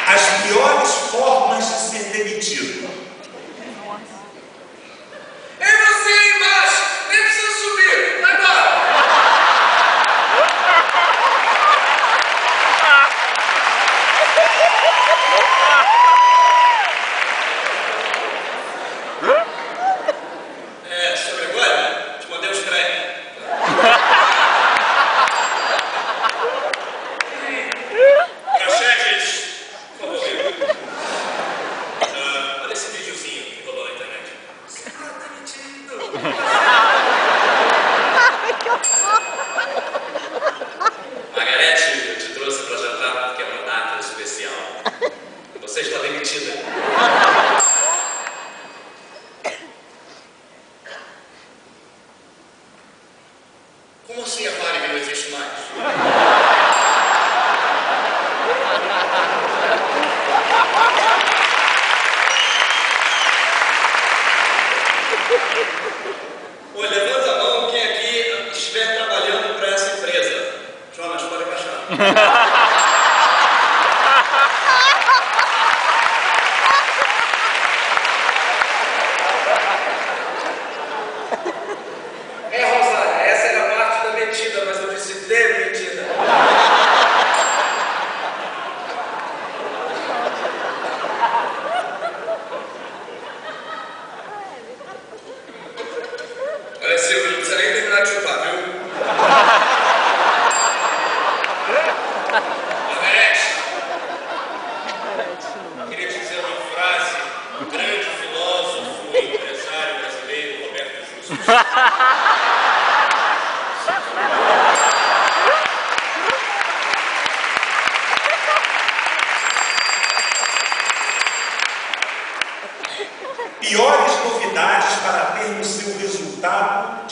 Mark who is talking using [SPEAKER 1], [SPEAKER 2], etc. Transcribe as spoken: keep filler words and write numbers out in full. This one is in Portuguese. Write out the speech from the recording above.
[SPEAKER 1] As piores formas de ser demitido.
[SPEAKER 2] É você aí embaixo! Nem precisa subir! Vai embora! É, sobre agora, te mandei os créditos. Praxedes, por favor. Uh, olha esse videozinho que rolou na internet. Você tá demitido. Margarete, eu te trouxe para jantar porque é uma data especial. Você está demitida. Como assim a Varig não existe mais? Pô, levanta a mão quem aqui estiver trabalhando para essa empresa. Jonas, pode baixar. É, Rosário, essa era a parte da metida, mas eu disse demitida. Olha, Silvio, não precisa nem terminar de chupar, viu? Margarete, queria te dizer uma frase do grande filósofo e empresário brasileiro, Roberto Justus.
[SPEAKER 1] Piores novidades para ter no seu resultado